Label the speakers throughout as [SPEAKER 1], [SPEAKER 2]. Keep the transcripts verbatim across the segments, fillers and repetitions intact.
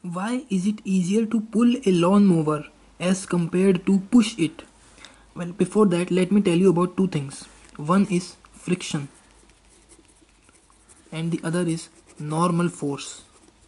[SPEAKER 1] Why is it easier to pull a lawnmower as compared to push it? Well, before that, let me tell you about two things. One is friction, and the other is normal force.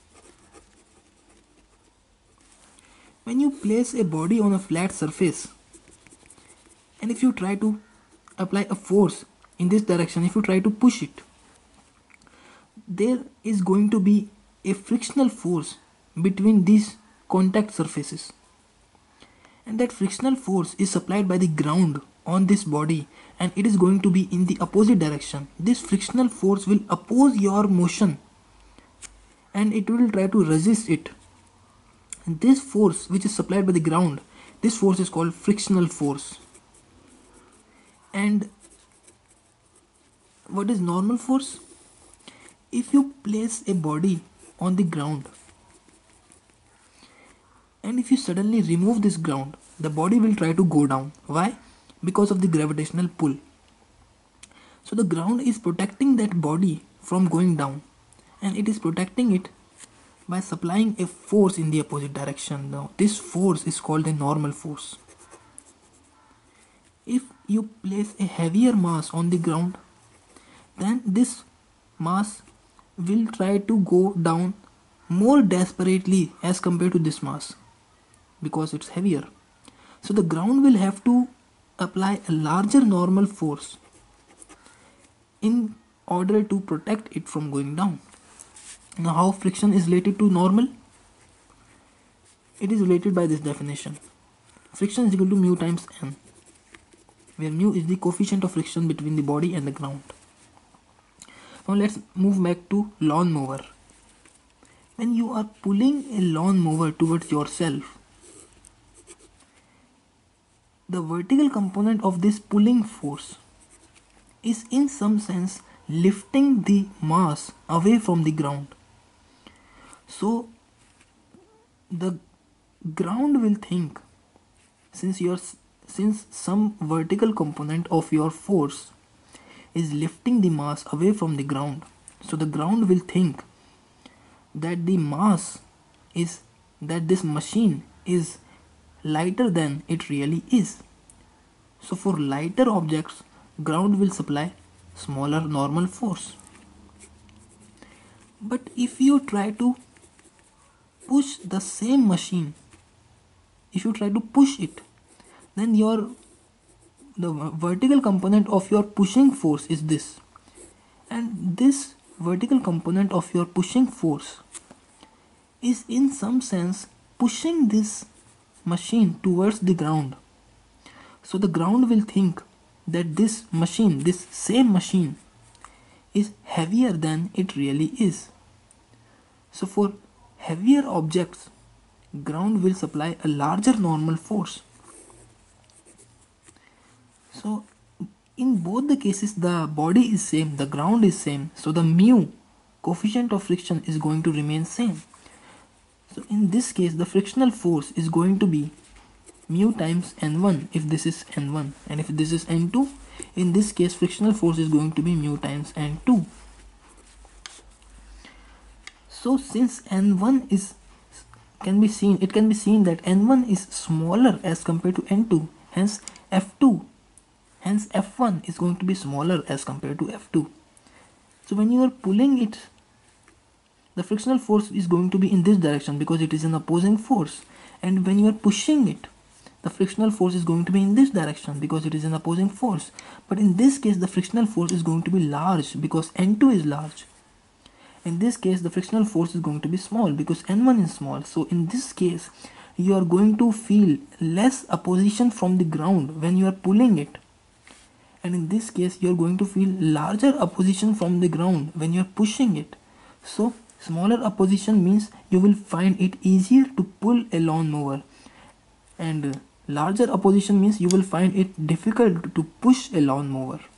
[SPEAKER 1] When you place a body on a flat surface, and if you try to apply a force in this direction, if you try to push it, there is going to be a frictional force between these contact surfaces, and that frictional force is supplied by the ground on this body, and it is going to be in the opposite direction. This frictional force will oppose your motion and it will try to resist it. And this force which is supplied by the ground, this force is called frictional force. And what is normal force? If you place a body on the ground and if you suddenly remove this ground, the body will try to go down. Why? Because of the gravitational pull. So the ground is protecting that body from going down, and it is protecting it by supplying a force in the opposite direction. Now this force is called a normal force. If you place a heavier mass on the ground, then this mass will try to go down more desperately as compared to this mass because it's heavier. So the ground will have to apply a larger normal force in order to protect it from going down. Now how friction is related to normal? It is related by this definition. Friction is equal to mu times n, where mu is the coefficient of friction between the body and the ground. Now let's move back to lawnmower. When you are pulling a lawnmower towards yourself, the vertical component of this pulling force is in some sense lifting the mass away from the ground. So the ground will think, since your since some vertical component of your force is lifting the mass away from the ground, so the ground will think that the mass is that this machine is lighter than it really is. So for lighter objects, ground will supply smaller normal force. But if you try to push the same machine, if you try to push it, then your the vertical component of your pushing force is this, and this vertical component of your pushing force is in some sense pushing this machine towards the ground. So the ground will think that this machine, this same machine, is heavier than it really is. So for heavier objects, ground will supply a larger normal force. So in both the cases, the body is same, the ground is same, so the mu, coefficient of friction, is going to remain same. So in this case, the frictional force is going to be mu times n one if this is n one, and if this is n two, in this case frictional force is going to be mu times n two. So since n one is can be seen, it can be seen that n one is smaller as compared to n two, hence f two, hence f one is going to be smaller as compared to f two. So when you are pulling it, the frictional force is going to be in this direction because it is an opposing force, and when you are pushing it, the frictional force is going to be in this direction because it is an opposing force. But in this case, the frictional force is going to be large because n two is large. In this case, the frictional force is going to be small because n one is small. So in this case, you are going to feel less opposition from the ground when you are pulling it, and in this case you are going to feel larger opposition from the ground when you are pushing it. So smaller opposition means you will find it easier to pull a lawnmower, and larger opposition means you will find it difficult to push a lawnmower.